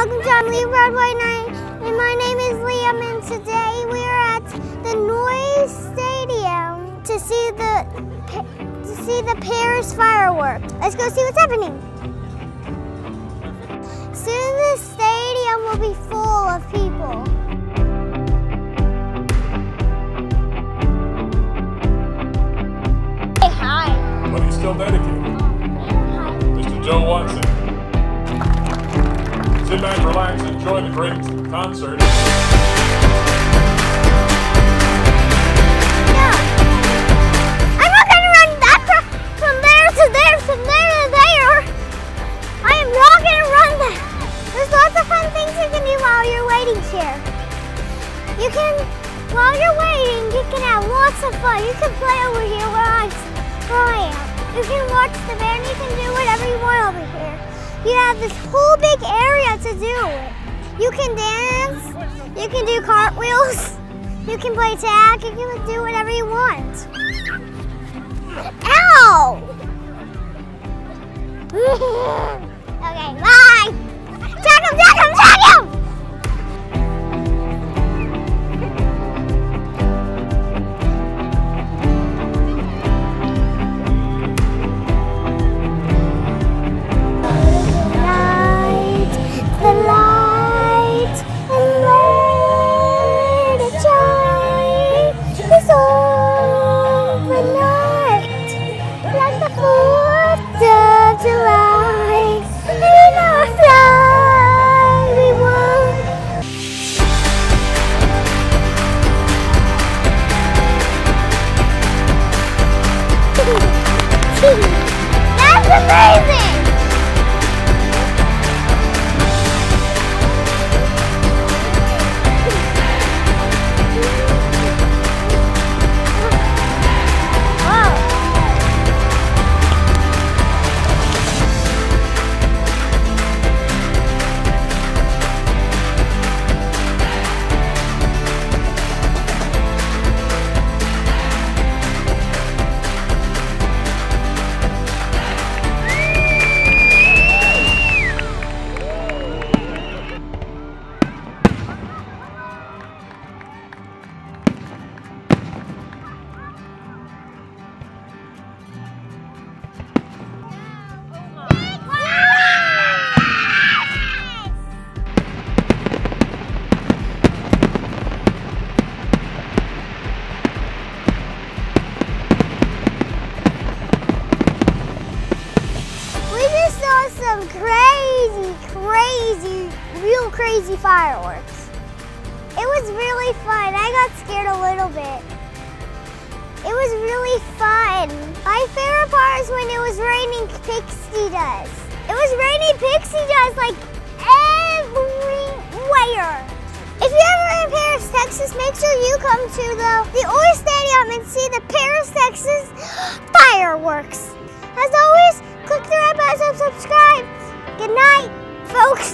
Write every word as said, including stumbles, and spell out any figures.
welcome to IamLiamBroadway night. And my name is Liam, and today we are at the Noise Stadium to see the to see the Paris fireworks. Let's go see what's happening. Soon the stadium will be full of people. Say hi. But he's still dedicated. Hi. Mister Joe Watson. Sit back, relax, enjoy the great concert. No. I'm not going to run that from there to there, from there to there. I am not going to run that. There's lots of fun things you can do while you're waiting here. You can, while you're waiting, you can have lots of fun. You can play over here where I, where I am. You can watch the band, you can do whatever you want over here. You have this whole big area to do it. You can dance, you can do cartwheels, you can play tag, you can do whatever you want. Ow! Okay, bye! Tag him, tag him, tag him! That's amazing! Some crazy, crazy, real crazy fireworks. It was really fun. I got scared a little bit. It was really fun. My favorite part is when it was raining pixie dust. It was raining pixie dust like everywhere. If you're ever in Paris, Texas, make sure you come to the, the Noise Stadium and see the Paris, Texas fireworks. As always, click the red button to subscribe. Good night, folks.